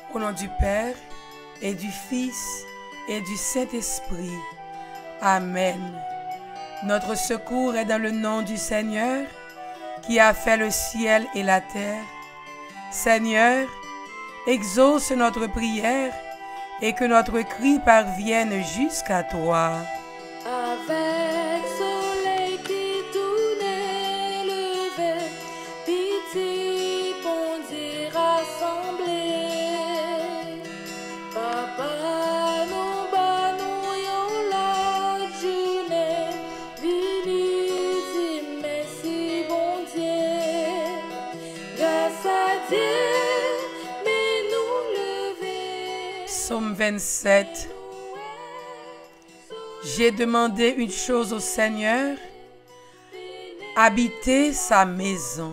Au nom du Père, et du Fils, et du Saint-Esprit. Amen. Notre secours est dans le nom du Seigneur, qui a fait le ciel et la terre. Seigneur, exauce notre prière, et que notre cri parvienne jusqu'à toi. Avec soleil qui tournait levé, pitié bon Dieu rassemblé. Papa nous bat nous yon la journée, vini dit merci bon Dieu. Grâce à Dieu, mais nous lever. Psaume 27. J'ai demandé une chose au Seigneur, habiter sa maison.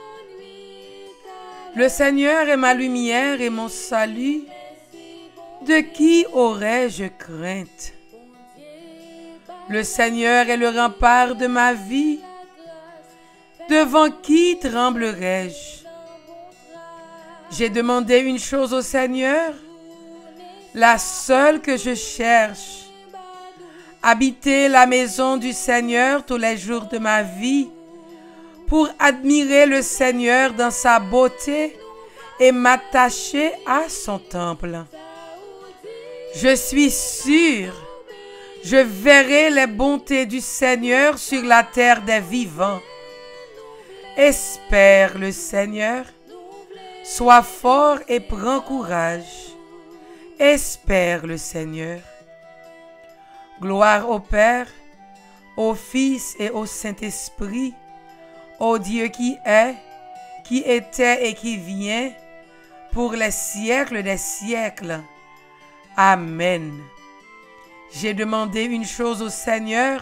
Le Seigneur est ma lumière et mon salut. De qui aurais-je crainte? Le Seigneur est le rempart de ma vie. Devant qui tremblerais-je? J'ai demandé une chose au Seigneur, la seule que je cherche. Habiter la maison du Seigneur tous les jours de ma vie pour admirer le Seigneur dans sa beauté et m'attacher à son temple. Je suis sûr, je verrai les bontés du Seigneur sur la terre des vivants. Espère le Seigneur, sois fort et prends courage. Espère le Seigneur. Gloire au Père, au Fils et au Saint-Esprit, au Dieu qui est, qui était et qui vient, pour les siècles des siècles. Amen. J'ai demandé une chose au Seigneur,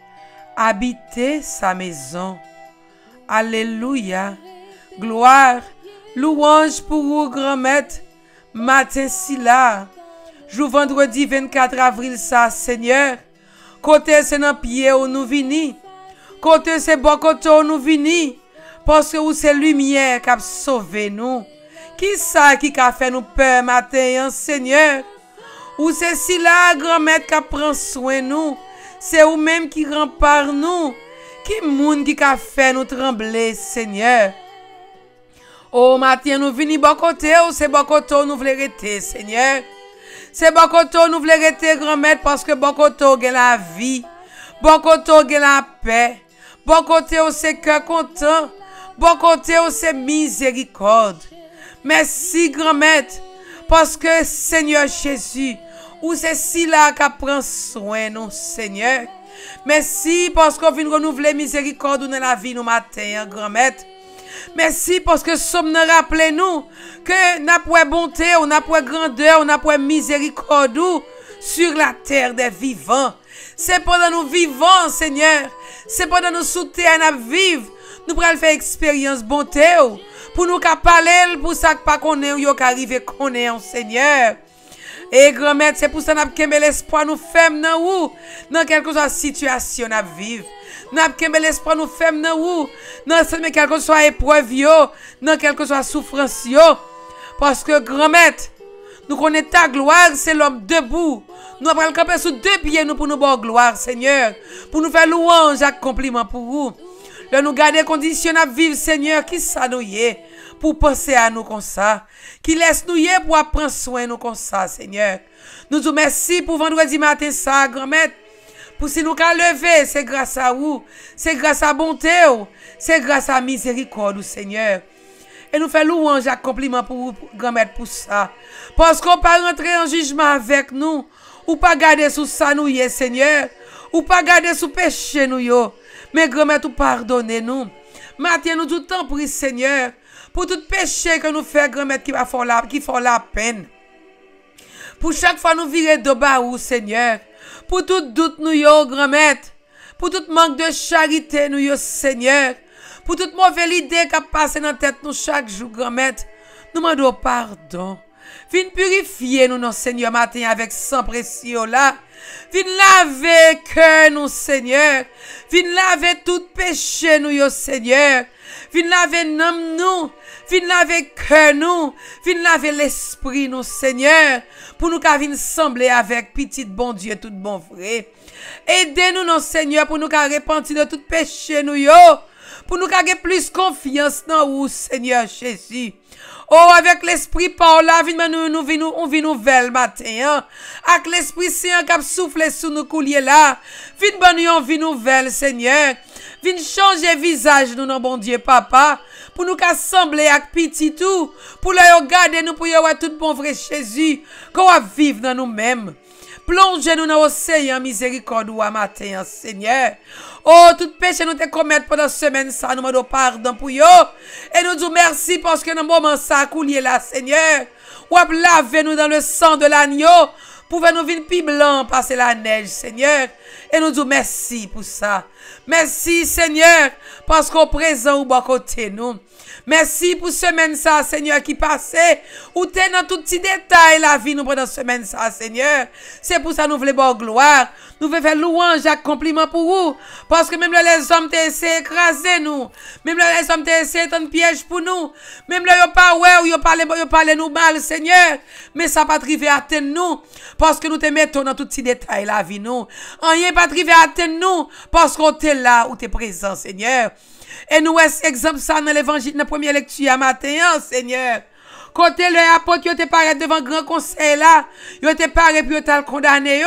habiter sa maison. Alléluia. Gloire, louange pour vous, grand maître, matin si là. Jou vendredi 24 avril ça, Seigneur. Côté c'est dans pied où nous vini. Côté c'est bon côté où nous vini. Parce que où c'est lumière qui a sauvé nous. Qui ça qui a fait nous peur matin, Seigneur? Ou c'est si là, grand-mère qui prend soin nous. C'est ou même qui rempart nous. Qui moun qui a fait nous trembler, Seigneur? Oh, matin nous vini bon côté ou c'est bon côté où nous voulons rester, Seigneur? C'est bon côté nous voulons rester, grand-mère, parce que bon côté a la vie. Bon côté a la paix. Bon côté c'est cœur content. Bon côté c'est miséricorde. Merci, grand-mère, parce que Seigneur Jésus, ou c'est si là qui prend soin nous, Seigneur. Merci parce qu'on vient renouveler miséricorde dans la vie nous matin, grand-mère. Merci parce que somme nous rappelez nous que n'a pas bonté, on n'a pas grandeur, on n'a pas miséricorde sur la terre des vivants. C'est pendant nous vivons, Seigneur. C'est pendant nous sous terre à vivre, nous pourrons faire expérience bonté pour nous parler pour ça que pas connaît ou yo arriver connaît, Seigneur. Et grand-mère, c'est pour ça que nous avons l'espoir nous faire dans quelque soit situation à vivre. Nous avons l'espoir nous faire dans quelque soit épreuve, dans quelque soit souffrance. Parce que grand-mère, nous connaissons ta gloire, c'est l'homme debout. Nous allons camper sous deux pieds nous pour nous bonne gloire, Seigneur. Pour nous faire louange et compliment pour vous. Là, nous garder conditions à vivre, Seigneur, qui ça nous y est pour penser à nous comme ça. Qui laisse nous y est pour prendre soin de nous comme ça, Seigneur. Nous vous remercions pour vendredi matin, ça, grand-mère. Pour si nous qu'à lever, c'est grâce à vous. C'est grâce à bonté, c'est grâce à miséricorde, Seigneur. Et nous faisons louange et compliment pour vous, grand-mère, pour ça. Parce qu'on ne peut pas rentrer en jugement avec nous. Ou pas garder sous ça, nous, Seigneur. Ou pas garder sous péché, nous, yo. Mais grand-mère, tout pardonnez-nous. Maintenant, nous tout le temps prie, Seigneur, pour tout péché que nous faisons, grand-mère, qui font la peine. Pour chaque fois nous virer de bas, Seigneur. Pour tout doute, nous, yo, grand-mère. Pour tout manque de charité, nous, yo, Seigneur. Pour toute mauvaise idée qui passe dans la tête, nous, chaque jour, grand-mère. Nous demandons pardon. Viens purifier nous, non, Seigneur, matin avec sang précieux là. Viens laver cœur nous, Seigneur. Viens laver tout péché nous, yo, Seigneur. Viens laver nom nous. Viens laver cœur nous. Viens laver l'esprit nous, Seigneur. Pour nous qu'à venir sembler avec petit bon Dieu, tout bon vrai. Aidez-nous, non, Seigneur, pour nous qu'à repentir de tout péché nous, yo. Pour nous qu'à plus confiance dans vous, Seigneur Jésus. Oh, avec l'esprit par là, nous vin nouvelle matin, hein. Avec l'esprit saint qui a soufflé sous nous couliers là. Vin nous vie nouvelle, Seigneur. Vin changer visage nous, non, bon Dieu, papa. Pour nous assembler avec petit tout. Pour le regarder nous, pour y avoir tout bon vrai Jésus. Qu'on va vivre dans nous-mêmes. Plongez-nous dans l'océan miséricorde ou à matin, Seigneur. Oh, tout péché nous te commettre pendant la semaine, ça nous demandons pardon pour yo. Et nous disons merci parce que dans le moment ça coulier là, Seigneur. Ou à laver nous dans le sang de l'agneau. Pouvez nous venir plus blanc, passer la neige, Seigneur. Et nous disons merci pour ça. Merci, Seigneur, parce qu'au présent, ou bon côté nous. Merci pour semaine ça, Seigneur, qui passait. Ou t'es dans tout petit détail la vie nous pendant semaine ça, Seigneur. C'est pour ça nous voulons bonne gloire. Nous voulons faire louange et compliment pour vous. Parce que même là, les hommes t'ont essayé d'écraser nous. Même là, les hommes t'ont essayé de piège pour nous. Même là, ils pas ouais, ils parlent nous mal, Seigneur. Mais ça pas arrivé à atteindre nous. Parce que nous te mettons dans tout petit détail la vie nous. Rien pas arrivé à atteindre nous. Parce qu'on t'es là où t'es présent, Seigneur. Et nous, exemple ça dans l'évangile, dans la première lecture à matin, Seigneur. Quand les apôtres, ils étaient parés devant le grand conseil là, ils étaient parés puis ils étaient condamnés.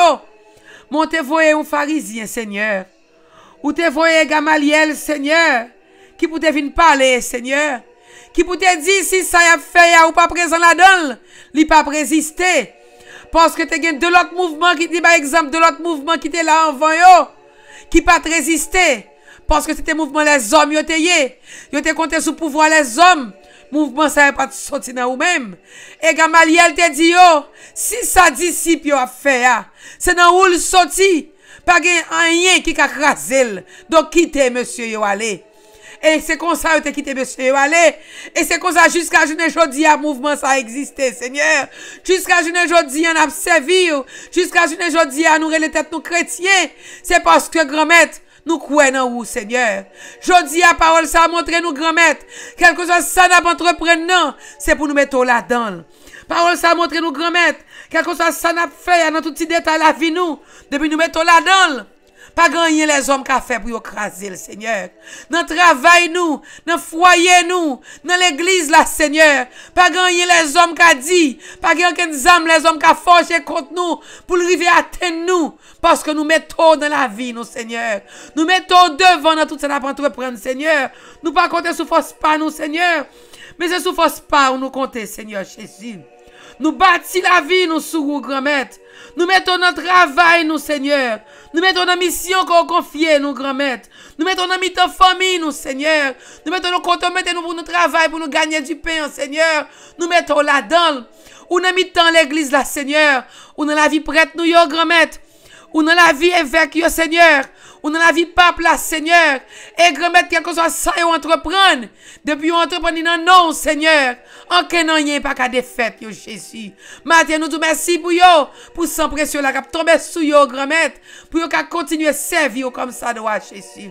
Mon te voyé un pharisien, Seigneur. Ou te voyé Gamaliel, Seigneur. Qui peut te venir parler, Seigneur. Qui peut te dire si ça y a fait, ou pas présent là-dedans, il pas résister. Parce que tu as de l'autre mouvement qui dit, par exemple, de l'autre mouvement qui était là avant, qui pas résister. Parce que c'était mouvement les hommes, ils étaient compté sous pouvoir les hommes. Mouvement ça n'a pas sorti dans vous-même. Et Gamaliel te dit, si sa disciple a fait, c'est dans où il sorti. Pas rien qui a crasé. Donc quittez monsieur yo aller. Et c'est comme ça que quitté monsieur yo aller. Et c'est comme ça jusqu'à aujourd'hui à mouvement ça a existé, Seigneur. Jusqu'à aujourd'hui on a servi. Jusqu'à aujourd'hui à nous les têtes nous chrétiens. C'est parce que grand-maître nous croyons en vous, Seigneur. Jodi à parole, ça a montré nous, grand-maître. Quelque chose, ça n'a pas entreprenant. C'est pour nous mettre là-dedans. Parole, ça a montré nous, grand-maître. Quelque chose, ça n'a fait dans tout petit détail la vie, nous. Depuis nous mettons là-dedans. Pas gagner les hommes qui a fait pour écraser le Seigneur. Dans le travail, nous. Dans le foyer, nous. Dans l'église, là, Seigneur. Pas gagner les hommes qui a dit. Pas gagner les hommes qui a forgé contre nous. Pour arriver à atteindre nous. Parce que nous mettons dans la vie, nous, Seigneur. Nous mettons devant dans tout ça pour entreprendre, Seigneur. Nous pas compter sous force pas, nous, Seigneur. Mais c'est sous force pas où nous compter, Seigneur Jésus. Nous bâtissons la vie, nous, sous vous, grand-maître. Nous mettons notre travail, nous, Seigneur. Nous mettons nos missions qu'on confie, nous, grand-maître. Nous mettons nos mites en famille, nous, Seigneur. Nous mettons nos comptes, mettons-nous pour nous travailler, pour nous gagner du pain, Seigneur. Nous mettons là-dedans. Ou nous mettons l'église, là, Seigneur. Ou dans la vie prête, nous, yo, grand-maître. Ou dans la vie évêque, yo, Seigneur. Ou dans la vie pape, là, Seigneur. Et grand-maître, quelque chose, ça, yo, entreprendre. Depuis, on entreprendre, non, Seigneur. En que non, y a pas qu'à défaite, yo, Jésus. Matin, nous te merci pour yo. Pour sans pression, là, qui tomber sous yo, grand-maître. Pour yo, qu'à continuer à servir comme ça, doit, Jésus.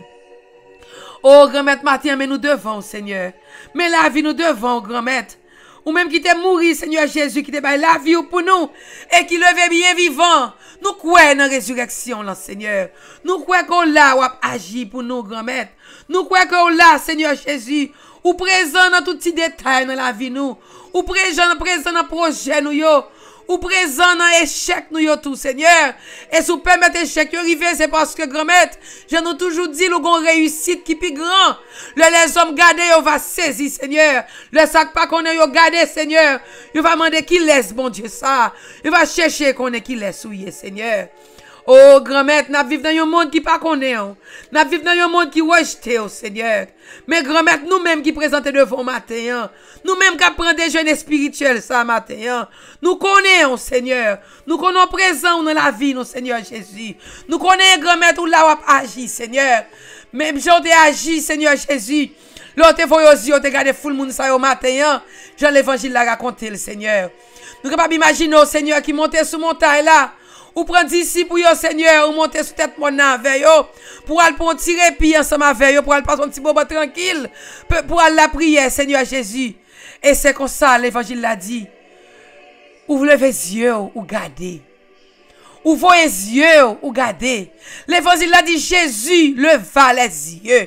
Oh, grand-maître, matin, mais nous devons, Seigneur. Mais la vie, nous devons, grand-maître. Ou même qui t'est mouru, Seigneur Jésus, qui t'est baillé la vie pour nous. Et qui levait bien vivant. Nous croyons dans la résurrection, là, Seigneur. Nous croyons qu'on l'a, ou agi pour nous, grand-maître. Nous croyons qu'on l'a, Seigneur Jésus. Ou présent dans tout petit détail dans la vie, nous. Ou présent dans le projet, nous, yo. Ou présent dans l'échec, nous, yo, tout, Seigneur. Et si vous permettez l'échec, arriver, c'est parce que, grand-maître, je nous toujours dit, nous avons réussite qui est plus grand. Les hommes gardés, on va saisir, Seigneur. Le sac pas qu'on est gardé, Seigneur. Il va demander qui laisse, bon Dieu, ça. Il va chercher qu'on est qui laisse, oui, Seigneur. Oh, grand-maître, nous vivons dans un monde qui pas connaît. Nous vivons dans un monde qui rejette, oh Seigneur. Mais grand-maître, nous-mêmes qui présentons devant matin, nous-mêmes qui apprenons des jeunes spirituels ça matin, nous connaissons, Seigneur. Nous connaissons présent dans la vie, nous, Seigneur Jésus. Nous connaissons, grand-maître, où là où agi, Seigneur. Même j'en ai agi, Seigneur Jésus. L'autre fois, yo te gade full moun sa yo matin, Jean l'évangile l'a raconté le Seigneur. Nous capable imaginer au Seigneur qui montait sur montagne là, ou prend disciples pour yo Seigneur, ou monter sur tête mon avec yo, pour aller pour tirer pied ensemble avec yo, pour aller passer un petit moment tranquille, pour aller la prière Seigneur Jésus. Et c'est comme ça l'évangile l'a dit. Ouvre les yeux ou gardez. Ouvre les yeux ou gardez. L'évangile l'a dit Jésus leva les yeux.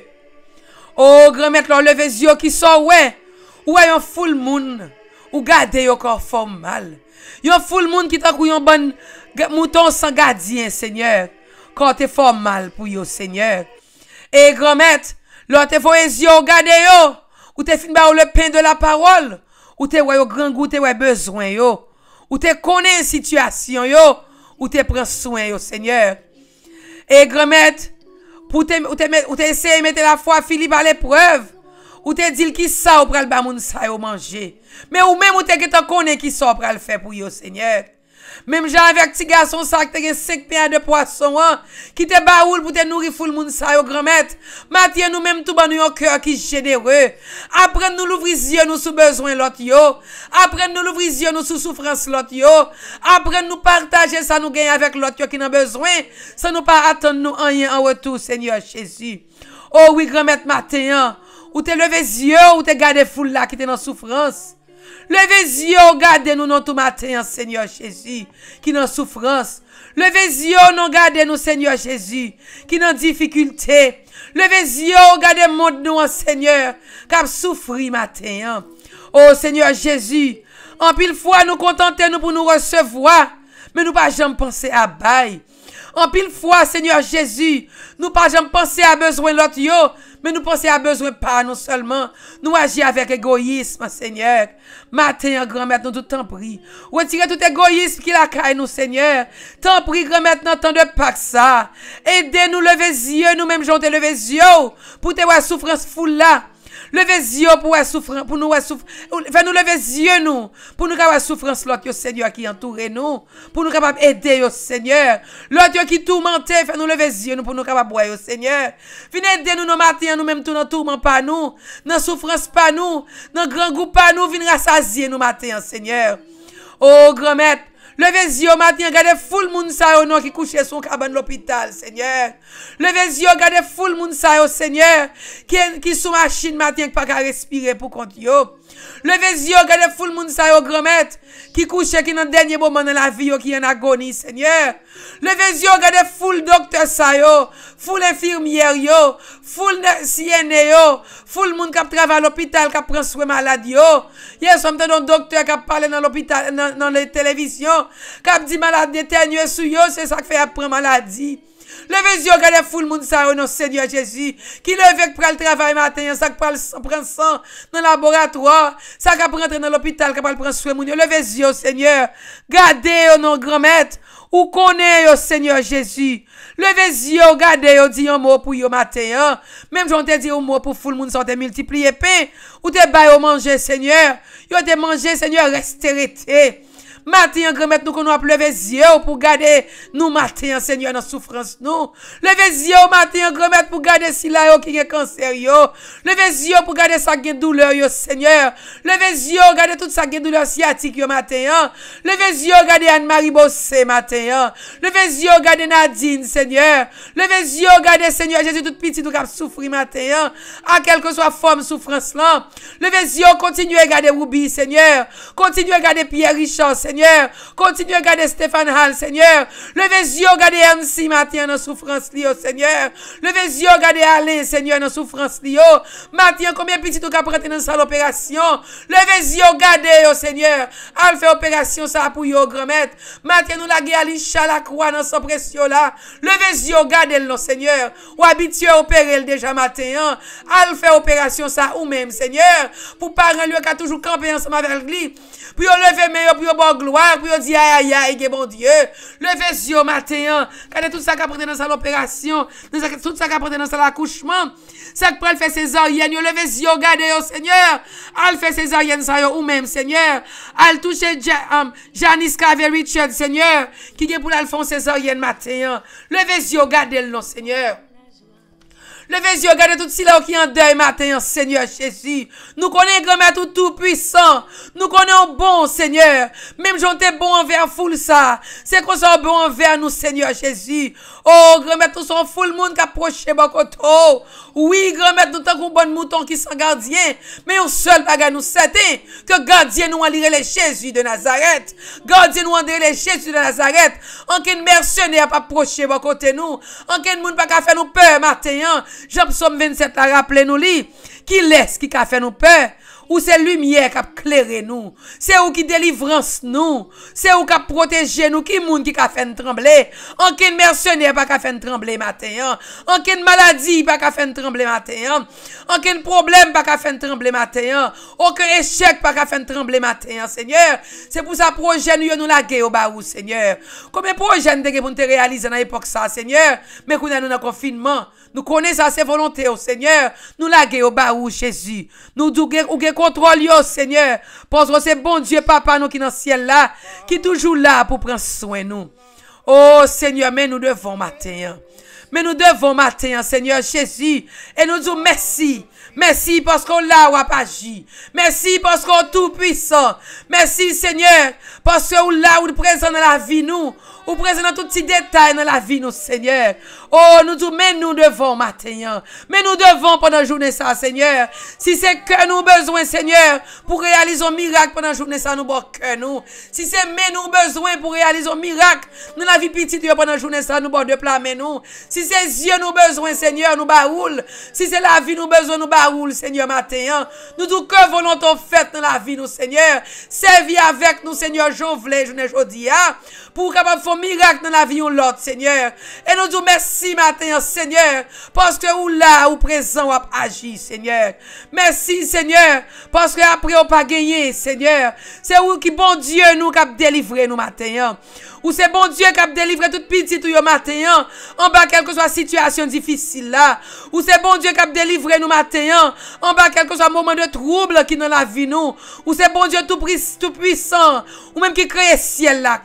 Oh grand-mère, levez les yeux qui sont ouais. Ou yon full moun. Ou gardez yon corps forme mal. Yon full moun qui t'a kou yon bon mouton sans gardien Seigneur. Quand t'es forme mal pour yon Seigneur. Et grand-mère, l'autre fois les yeux gardez yo. Ou te fin ba ou le pain de la parole. Ou te wè yo grand goût te wè besoin yo. Ou te connaît situation yo. Ou te prend soin yo Seigneur. Et grand-mère, ou te essayer mettre la foi Philippe à l'épreuve. Ou te dit qui ça ou pral ba moun sa yo manger. Mais ou même ou te connaît qui ça ou pral faire pour yo Seigneur. Même j'ai avec petit garçon ça qui te 5 pains de poisson qui te baoul pour te nourrir full moun sa yo grand-mère. Matin nous même tout ban nous un cœur qui généreux. Apprendre nous l'ouvrir yeux nous sous besoin l'autre yo. Apprendre nous l'ouvrir yeux nous sous souffrance l'autre yo. Apprendre nous partager ça nous gagner avec l'autre yo qui n'a besoin sans nous pas attendre nous rien en retour Seigneur Jésus. Oh oui grand-mère matin ou te lever yeux ou te garder foule là qui te dans souffrance. Levez les yeux, regardez-nous non tout matin, Seigneur Jésus, qui dans souffrance. Levez les yeux, non regardez-nous, Seigneur Jésus, qui dans difficulté. Levez les yeux, regardez monde nous, Seigneur, qui a souffri matin. Oh Seigneur Jésus, en pile fois nous contenter nous pour nous recevoir, mais nous pas jamais penser à bail. En pile fois, Seigneur Jésus, nous pas jamais penser à besoin l'autre yo, mais nous pensons à besoin pas nous seulement. Nous agir avec égoïsme, Seigneur. Matin, grand-mère, nous tout en prie. Retirez tout égoïsme qui la caille nous, Seigneur. T'en prie, grand-mère, dans temps de Pâques ça. Aidez-nous lever les yeux, nous-mêmes, j'ont te lever les yeux, pour te voir souffrance foule là. Levez les yeux pour souffrance, pour nous souffrir. Fais-nous lever les yeux, nous, pour nous avoir souffrance, l'autre, Seigneur, qui entoure nous, pour nous capables aider, Seigneur. L'autre qui tourmente, fais-nous lever les yeux, nous, pour nous capables boire, Seigneur. Venez aider nous, nos matins, nous-mêmes, tout dans tourment, pas nous, dans souffrance, pas nous, dans grand goût, pas nous, venez rassasier nous, matins, Seigneur. Oh, grand-mère. Levez les yeux au matin, regardez full moun sa yo non qui couche son cabane l'hôpital, Seigneur. Levez les yeux, regardez full moun sa yo, Seigneur, qui sous machine matin qui pas qu'à respirer pour compte yo. Levez les yeux, regardez full moun sa yo, grand-mère, qui couche qui dans dernier moment dans la vie yo qui en agonie, Seigneur. Levez les yeux, regardez full docteur sa yo, full infirmière yo, full CNE yo, full moun qui travaille à l'hôpital qui prend soin malade yo. Hier, sommes un docteur qui parle dans l'hôpital dans les télévisions, qui dit malade d'éternuer sur yo, c'est ça qui fait apprendre maladie. Levez les yeux, regardez full moun sa yo, non Seigneur Jésus, qui levez pour le travail matin, ça qui prend sang dans le laboratoire, ça qui prend rentrer dans l'hôpital, qui prend soin moun yo. Levez les yeux, Seigneur, gardez non grand-mère, ou connaissez Seigneur Jésus. Levez les yeux, regardez, dit un mot pour yo matin, même j'en te dit un mot pour full moun sa te multiplier pain, ou te bail au manger, Seigneur, yo te manger, Seigneur, restez. Matin, grand-mère, nous qu'on a levé les yeux pour garder nous matin, Seigneur, dans souffrance, nous. Levez les yeux matin, grand-mère, pour garder si là, yo, qui est cancer, yo. Levez les yeux pour garder ça qui est douleur, yo, Seigneur. Levez les yeux, garder tout ça qui est douleur sciatique, yo, matin, Levez les yeux, garder Anne-Marie Bossé, matin, Levez les yeux, garder Nadine, Seigneur. Levez les yeux, garder, Seigneur, Jésus, tout petit, tout cap souffrir, matin, à quelle que soit forme souffrance, là. Levez les yeux, continuez à garder Ruby, Seigneur. Continuez à garder Pierre Richard, Seigneur. Continuez à garder Stéphane Hall, Seigneur. Levez les yeux, regardez MC matin dans souffrance, Seigneur. Levez les yeux, regardez Alain, Seigneur, dans souffrance, matin, combien petit tout cas prêter dans salle opération. Levez les yeux, regardez, Seigneur. Al fait opération, ça pour yo, grand-mère. Matin, nous la guerre, la croix dans son pression là. Levez les yeux, regardez le Seigneur. Ou habitué à opérer déjà matin. Al fait opération, ça ou même, Seigneur. Pour parents, lui, qui a toujours campé ensemble avec lui. Puis on lever meilleur, puis on bon gloire, puis on dit aïe aïe, bon Dieu. Levez les yeux matin, regardez tout ça qui a pris dans l'opération, tout ça qui a pris dans l'accouchement, ça qui prend faire césarienne, levez les yeux, regardez au Seigneur, al fait césarienne ça ou même Seigneur, al toucher Janice Carver Richard, Seigneur, qui est pour la faire césarienne matin, levez les yeux, regardez le Seigneur. Levez les yeux, regardez tout cela qui est en deuil matin, Seigneur Jésus. Nous connaissons grand-mère tout puissant. Nous connaissons bon, Seigneur. Même j'en t'ai bon envers foule ça. C'est qu'on soit bon envers nous, Seigneur Jésus. Oh, grand-mère, tout son full monde qui approche Bokoto. Oui, grand-mère, nous t'avons un bon mouton qui sont gardien. Mais un seul bagage nous certain que gardien nous en lire les Jésus de Nazareth. Gardien nous en lire les Jésus de Nazareth. Aucun mercenaire pas approcher côté nous. Aucun monde pas faire nous peur matin. Jean Psaume 27 a rappelé nous li. Qui laisse qui a fait nous peur? Ou c'est lumière qui a éclairé nous. C'est où qui délivrance nous. C'est où qui a protégé nous. Qui moun qui a fait nous trembler. Aucun mercenaire pas fait nous trembler matin. Aucune maladie pas fait nous trembler matin. Aucun problème pas fait nous trembler matin. Aucun échec pas fait nous trembler matin, Seigneur. C'est pour ça projet nous la guerre au baou, Seigneur. Combien de projets nous pour nous réaliser dans l'époque ça, Seigneur. Mais qu'on a nous dans confinement. Nous connaissons sa volonté, au Seigneur. Nous la guerre au baou, Jésus. Nous ou contrôle, yo, Seigneur. Parce que c'est bon Dieu, Papa, nous qui dans le ciel là, qui toujours là pour prendre soin de nous. Oh, Seigneur, mais nous devons matin. Mais nous devons matin, Seigneur Jésus. Et nous disons merci. Merci parce qu'on l'a ou a pas agi. Merci parce qu'on est tout puissant. Merci, Seigneur, parce qu'on l'a ou présent dans la vie, nous. Ou présent dans tout petit détail dans la vie, nous, Seigneur. Oh, nous disons, mais nous devons matin. Mais nous devons pendant la journée ça, Seigneur. Si c'est que nous besoin, Seigneur, pour réaliser un miracle pendant la journée ça, nous bon que nous. Si c'est mais nous besoin pour réaliser un miracle dans la vie petite pendant la journée ça, nous bon de plat mais nous. Si c'est yeux nous besoin, Seigneur, nous baoul. Si c'est la vie nous besoin, nous baoul, Seigneur, matin. Nous disons que volonté faite dans la vie, nous, Seigneur. Servis avec nous, Seigneur, j'en voulais, je ne dis pas. Pour capable faire miracle dans la vie de l'autre, Seigneur. Et nous disons merci matin, Seigneur, parce que ou là, ou présent, ou agi, Seigneur. Merci, Seigneur, parce que après, on pas gagné, Seigneur. C'est où qui bon Dieu nous qui a délivré nous matin. Ou c'est bon Dieu qui a délivré toute petite ou matin, en bas quelle que soit la situation difficile là. Ou c'est bon Dieu qui a délivré nous matin, en bas quel que soit le moment de trouble qui dans la vie nous. Ou c'est bon Dieu tout puissant, ou même qui crée ciel là,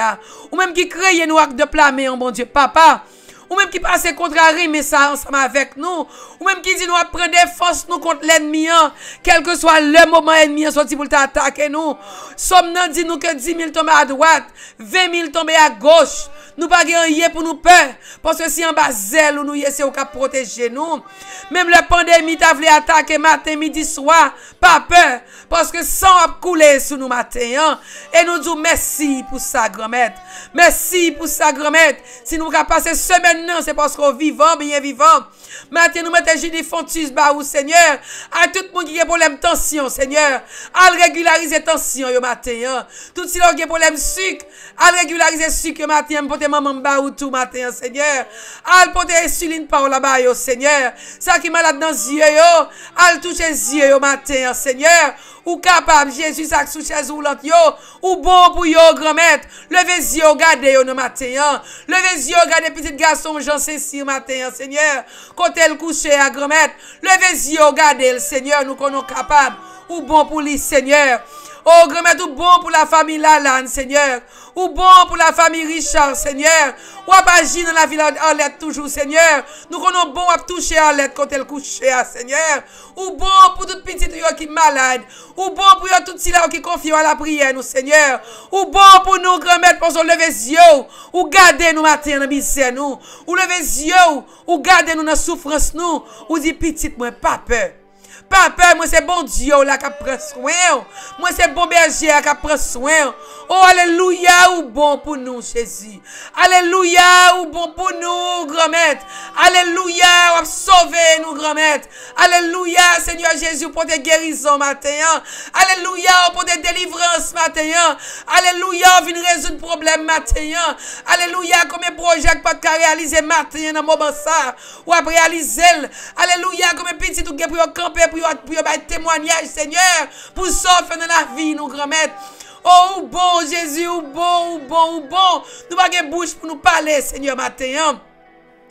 ou même qui crée nous acte de plamer en bon Dieu, Papa. Ou même qui passe contraire, mais ça ensemble avec nous. Ou même qui dit nous prendre des forces nous contre l'ennemi, quel que soit le moment ennemi sorti pour t'attaquer nous. Somme nan dit nous que 10 000 tombent à droite, 20 000 tombent à gauche. Nous pas rien pour nous peur. Parce que si en bas zèle ou nous c'est au cap protéger nous. Même la pandémie t'a voulu attaquer matin, midi, soir. Pas peur. Parce que sang a coulé sur nous matin. Et nous disons merci pour ça, grand-mère. Merci pour ça, grand-mère. Si nous avons passé semaine, c'est parce qu'on vivant, bien vivant. Maintenant, nous mettons Julie Fontus, ou Seigneur. À tout le monde qui a problème tension, Seigneur. À régulariser tension, yo matin. Tout si l'on a problème sucre. À régulariser sucre, yo matin. Pour maman ou tout matin, Seigneur. À porter insuline par là-bas, yo, Seigneur. Ça qui est malade dans les yeux, yo. À toucher les yeux, yo matin, Seigneur. Ou capable, Jésus, ça sous chaise roulante, yo. Ou bon pour yo, grand-mère. Levez les yeux, regardez, yo, no matin. Levez les yeux, regardez, petit garçon, Jean Cécile, matin, Seigneur. Quand elle couche à grand-mère. Levez les yeux, regardez, le Seigneur, nous connaissons capable. Ou bon pour lui, Seigneur. Oh, grand-mère, ou bon pour la famille Lalane, Seigneur. Ou bon pour la famille Richard, Seigneur. Ou à agir dans la ville Arlette toujours, Seigneur. Nous connaissons bon à toucher Arlette quand elle couche, Seigneur. Ou bon pour toute petite qui est malade. Ou bon pour tout cela qui confie à la prière, nous, Seigneur. Ou bon pour nous, grand-mère, pour nous lever les yeux. Ou garder nous matin dans misère, nous. Ou lever les yeux. Ou garder nous dans souffrance, nous. Ou dit petite, moi, pas peur. Pas peur, moi c'est bon Dieu là qui prend soin. Moi c'est bon berger qui prend soin. Oh alléluia ou bon pour nous Jésus. Alléluia ou bon pour nous grand-mère. Alléluia ou sauver nous grand-mère. Alléluia Seigneur Jésus pour tes guérisons matin. Alléluia pour tes délivrances matin. Alléluia vient résoudre problème matin. Alléluia combien de projets pas de réaliser matin dans moment ça ou à réaliser. Alléluia combien de petits tout pour camper pour témoignage, Seigneur, pour sauver dans la vie, nous, grand-mère. Oh, bon, Jésus, ou bon. Nous pas de bouche pour nous parler, Seigneur, matin.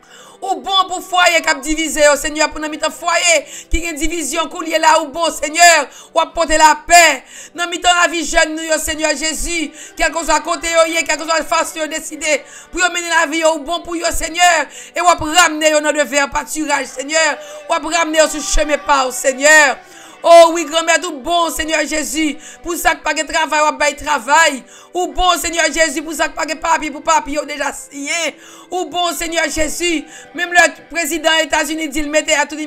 Ou bon pour foyer qui a divisé, oh Seigneur, pour nous mettre foyer qui a une division, qui est là, ou bon Seigneur, ou apporter la paix. Nous mettons la vie jeune, nous, Seigneur Jésus, quel que soit côté, quel que soit la façon décider, pour mener la vie au bon pour Seigneur, et ou ramener dans le vers pâturage, Seigneur, ou ramener sur le chemin par, Seigneur. Oh oui, grand-mère, tout bon, Seigneur Jésus. Pour ça que pas de travail, ou pas de travail. Ou bon, Seigneur Jésus, pour ça que pas de papier, pour papier, déjà signé. Ou bon, Seigneur Jésus. Même le président des États-Unis dit, il mettait à tout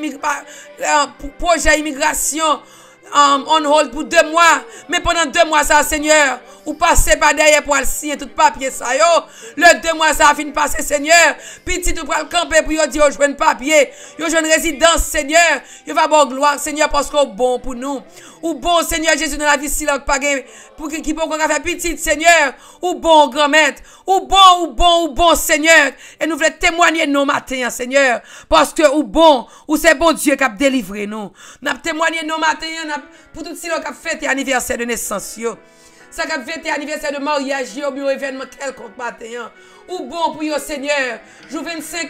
projet immigration on hold pour 2 mois. Mais pendant 2 mois, ça, Seigneur, ou passez par derrière pour signer tout papier, ça, yo. Le 2 mois, ça a fini de passer, Seigneur. Petit, tu prends le camper pour dire, yo, je veux un papier. Yo, je veux une résidence, Seigneur. Yo, va bon gloire, Seigneur, parce qu'on est bon pour nous. Ou bon, Seigneur Jésus, dans la vie, si l'on pas pour qui peut qu'on faire petit, Seigneur. Ou bon, grand-maître. Ou bon, Seigneur. Et nous voulons témoigner nos matins, Seigneur. Parce que, ou bon, ou c'est bon Dieu qui a délivré nous. Nous avons témoigné nos matins, pour tout ce qui a fêté l'anniversaire de naissance, yo. Ça qui a fêté l'anniversaire de mariage, yo, ou événement quelconque matin. Ou bon pour yo, Seigneur. Jour 24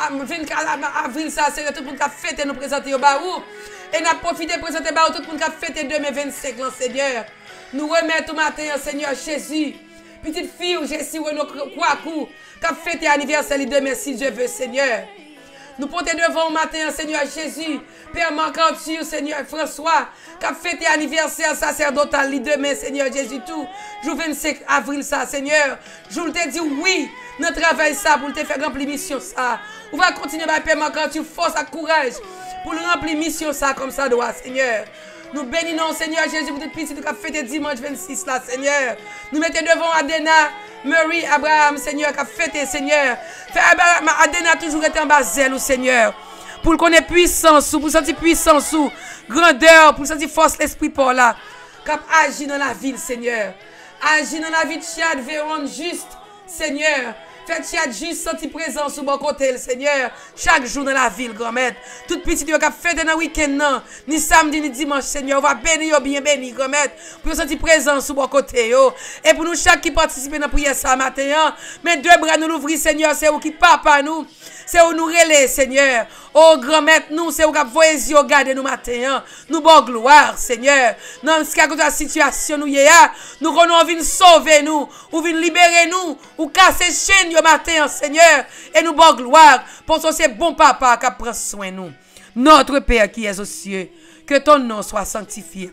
avril, ça, c'est tout le monde qui a fêté nous présenter au baou. Et nous avons profité de présenter tout le monde qui a fêté demain 25 ans, Seigneur. Nous remettons matin, Seigneur Jésus. Petite fille, Jésus, nous croix qui a fêté l'anniversaire demain, si Dieu veut, Seigneur. Nous portons devant au matin, Seigneur Jésus. Père Mancantu, Seigneur François, qui a fêté l'anniversaire sacerdotal demain, Seigneur Jésus, tout. Jour 25 avril, ça, Seigneur. Je te dis oui, nous travaillons ça pour te faire remplir mission, ça. On va continuer, Père Mancantu, force et courage pour le remplir mission, ça, comme ça doit, Seigneur. Nous bénissons, Seigneur Jésus, pour toute petite qui a fêté dimanche 26, là, Seigneur. Nous mettons devant Adena, Mary, Abraham, Seigneur, qui a fêté, Seigneur. Adena a toujours été en bas zèle, Seigneur. Pour qu'on ait puissance, pour sentir puissance, grandeur, pour sentir force l'esprit pour là. Qui a agi dans la ville, Seigneur. Agi dans la vie de Tchad, Véron, juste, Seigneur. Faites Tchad juste sentir présence sur mon côté, Seigneur. Chaque jour dans la ville, grand-mère. Toute petite qui a fait dans le week-end, ni samedi, ni dimanche, Seigneur. On va bénir, bien bénir, grand-mère. Pour sentir présence sur mon côté. Et pour nous, chaque qui participe dans la prière ça matin, mais 2 bras nous l'ouvrir, Seigneur. C'est où qui papa nous. C'est où nous relais, Seigneur. Oh, grand-mère, nous, c'est où qui voyez au garder nous matin. Nous, bon gloire, Seigneur. Dans ce cas de la situation, nous, nous, on vient sauver nous, ou vient libérer nous, ou casser chaîne, matin, Seigneur. Et nous, bon gloire, pour que c'est bon papa qui prend soin de nous. Notre Père qui est aux cieux, que ton nom soit sanctifié.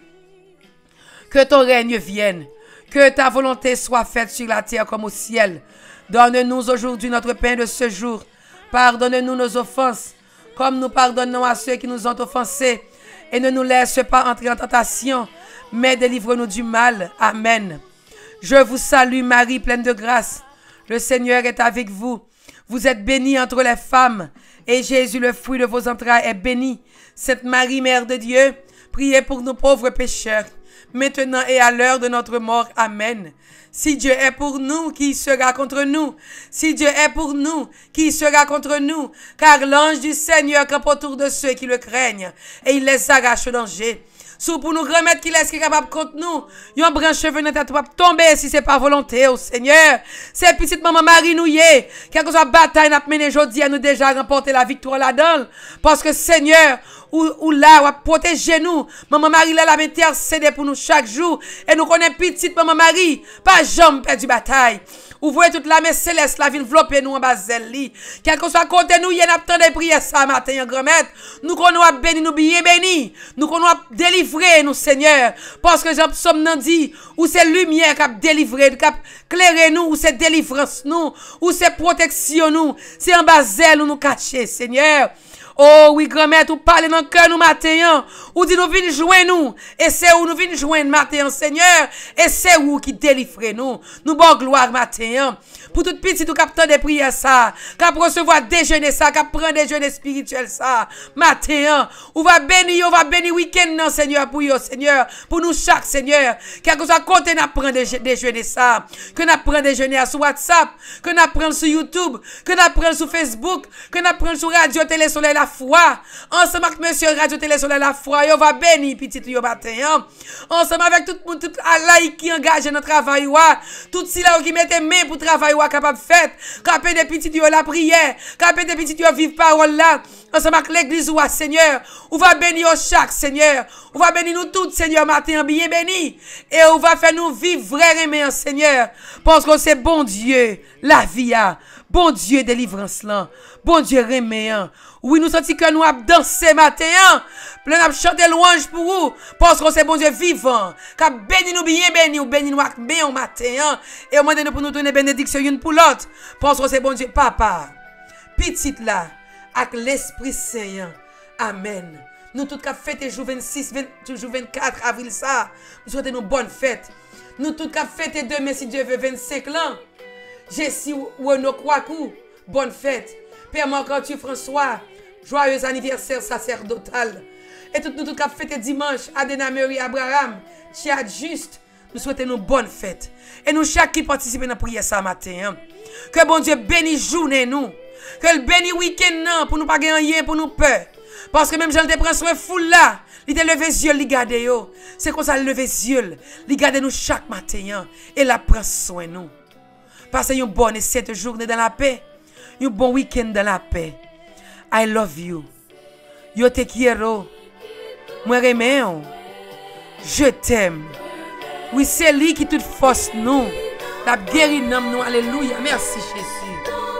Que ton règne vienne. Que ta volonté soit faite sur la terre comme au ciel. Donne-nous aujourd'hui notre pain de ce jour. Pardonne-nous nos offenses, comme nous pardonnons à ceux qui nous ont offensés. Et ne nous laisse pas entrer en tentation, mais délivre-nous du mal. Amen. Je vous salue Marie, pleine de grâce. Le Seigneur est avec vous. Vous êtes bénie entre les femmes. Et Jésus, le fruit de vos entrailles, est béni. Sainte Marie, Mère de Dieu, priez pour nos pauvres pécheurs, maintenant et à l'heure de notre mort. Amen. Si Dieu est pour nous, qui sera contre nous? Si Dieu est pour nous, qui sera contre nous? Car l'ange du Seigneur campe autour de ceux qui le craignent, et il les arrache au danger. Sous pour nous remettre qu'il est capable contre nous. Yon branche cheveux dans tête pas tomber si c'est pas volonté, oh Seigneur. C'est petite maman Marie nouye. Quelle que soit bataille n'a mené aujourd'hui à nous déjà remporter la victoire là-dedans. Parce que Seigneur, ou là, ou protéger nous. Maman Marie là, la intercéder pour nous chaque jour. Et nous connaissons petite maman Marie. Pas jamais perdu bataille. Ouvrez toute la main céleste, la ville envelopper nous en bas zèle. Quel que soit côté nous, il y a tant de prières ça matin, grand-mère. Nous qu'on a béni, nous bien béni. Nous qu'on a délivré, nous, Seigneur. Parce que Jean Psaume nous dit, où c'est lumière qui a délivré, qui a éclairé nous, où c'est délivrance nous, où c'est protection nous. C'est en bas zèle nous cacher, Seigneur. Oh oui, grand-mère, tu parles dans le cœur nous matin, ou dit nous venons joindre nous, et c'est où nous venons joindre matin, Seigneur, et c'est où qui délivre nous. Nous bon gloire matin, pour toute petite ou capteur de prière ça, cap recevoir déjeuner ça, cap prendre déjeuner spirituel ça, matin, on va bénir week-end non, Seigneur, pour yo, Seigneur, pour nous chaque, Seigneur, quel que soit côté n'a prendre déjeuner ça, que n'a prendre déjeuner sur WhatsApp, que n'a prendre sur YouTube, que n'a prendre sur Facebook, que n'a prendre sur radio, télé, soleil, la foi. Ensemble avec monsieur Radio Télé Soleil la foi, yo va bénir petit yo matin. Ensemble avec tout le monde, tout laïc qui engage dans le travail, tout si là qui mette main pour travail capable faire, capable des petits yo la prière, capable des petits yo vivre parole là. Ensemble avec l'église Seigneur, on va bénir chaque Seigneur, on va bénir nous tous Seigneur matin bien béni et on va faire nous vivre vrai aimer Seigneur parce que c'est bon Dieu la vie bon Dieu délivrance là, bon Dieu reméant. Oui, nous sentons que nous avons dansé matin, plein de chanter louange pour vous, parce que c'est bon Dieu vivant, qui a béni nous bien béni, ou béni nous bien au matin, et au moment de nous donner bénédiction une pour l'autre, parce que c'est bon Dieu, papa, petite là, avec l'Esprit Saint, amen. Nous tous qui fêté jour 26, jour 24 avril ça, nous souhaitons une bonne fête. Nous tous qui fêté demain si Dieu veut 25 ans. Jessie Renaud Kouakou, bonne fête. Père Marc-Antoine François, joyeux anniversaire sacerdotal. Et tout nous qui avons fêté dimanche, Adena Mary Abraham, Chiad Juste, nous souhaitons une bonne fête. Et nous, chaque qui participe dans la prière ce matin, que bon Dieu bénisse journée nous, que le bénisse week-end pour nous pas gagner rien, pour nous peur. Parce que même Jean te prend soin foule là, il te levé les yeux, il garde yo. C'est comme ça, il levé les yeux, il garde nous chaque matin, et la prend soin nous. Passez une bonne et cette journée dans la paix. Un bon week-end dans la paix. I love you. Yo te quiero. Moi remets. Je t'aime. Oui, c'est lui qui toute force nous. La guérit nous. Alléluia. Merci Jésus.